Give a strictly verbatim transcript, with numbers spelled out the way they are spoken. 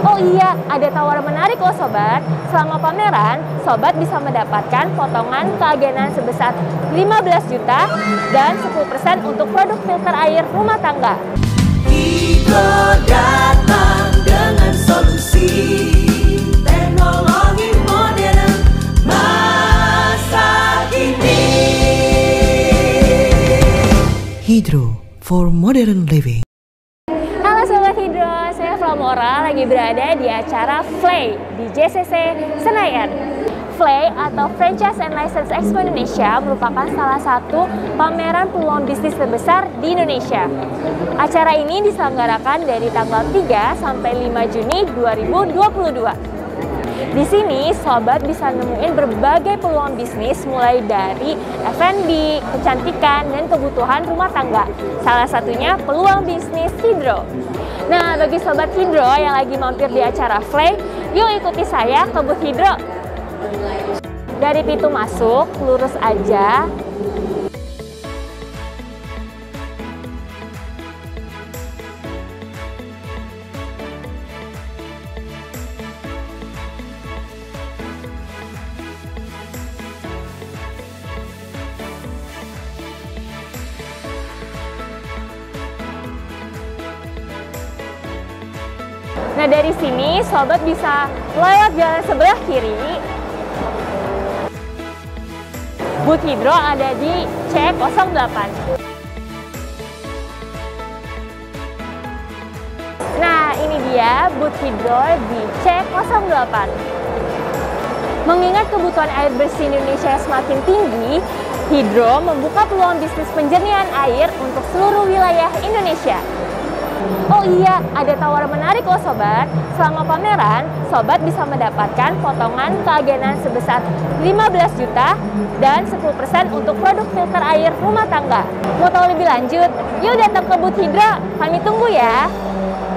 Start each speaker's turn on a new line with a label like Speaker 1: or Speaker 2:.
Speaker 1: Oh iya, ada tawaran menarik loh sobat. Selama pameran, sobat bisa mendapatkan potongan keagenan sebesar lima belas juta dan sepuluh persen untuk produk filter air rumah tangga.
Speaker 2: Hydro datang dengan solusi teknologi modern masa kini.
Speaker 3: Hydro for modern living.
Speaker 1: Halo Sobat Hydro, saya Flamora lagi berada di acara Flay di J C C Senayan. Flay atau Franchise and License Expo Indonesia merupakan salah satu pameran peluang bisnis terbesar di Indonesia. Acara ini diselenggarakan dari tanggal tiga sampai lima Juni dua ribu dua puluh dua. Di sini, sobat bisa nemuin berbagai peluang bisnis mulai dari F and B, kecantikan, dan kebutuhan rumah tangga. Salah satunya peluang bisnis Hydro. Nah, bagi sobat Hydro yang lagi mampir di acara Flay, yuk ikuti saya ke booth Hydro. Dari pintu masuk, lurus aja. Nah, dari sini sobat bisa lewat jalan sebelah kiri. Booth Hydro ada di C nol delapan. Nah, ini dia booth Hydro di C nol delapan. Mengingat kebutuhan air bersih Indonesia semakin tinggi, Hydro membuka peluang bisnis penjernihan air untuk seluruh wilayah Indonesia. Oh iya, ada tawaran menarik loh sobat. Selama pameran, sobat bisa mendapatkan potongan keagenan sebesar lima belas juta dan sepuluh persen untuk produk filter air rumah tangga. Mau tahu lebih lanjut? Yuk datang ke booth Hydro, kami tunggu ya.